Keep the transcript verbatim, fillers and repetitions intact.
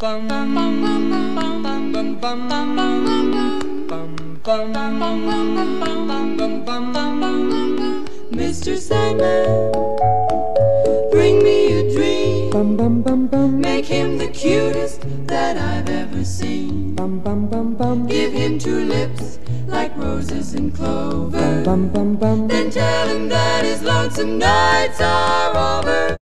bum bum bum bum bum bum bum bum bum bum. Mister Sandman, bring me a dream. Bum bum bum bum. Make him the cutest that I've ever seen. Bum bum bum bum. Give him two lips like roses and clover. Bum bum bum. Then tell him that his lonesome nights are over.